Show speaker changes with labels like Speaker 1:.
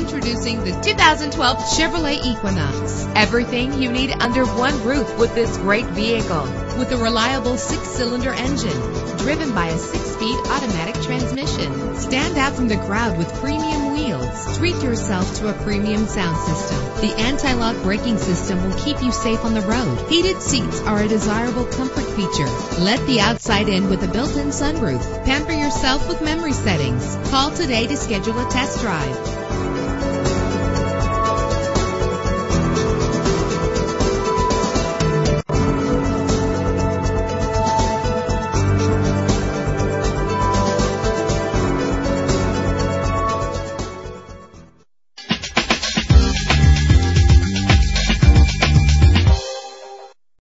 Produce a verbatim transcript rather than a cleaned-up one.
Speaker 1: Introducing the two thousand twelve Chevrolet Equinox. Everything you need under one roof with this great vehicle. With a reliable six-cylinder engine driven by a six-speed automatic transmission. Stand out from the crowd with premium wheels. Treat yourself to a premium sound system. The anti-lock braking system will keep you safe on the road. Heated seats are a desirable comfort feature. Let the outside in with a built-in sunroof. Pamper yourself with memory settings. Call today to schedule a test drive.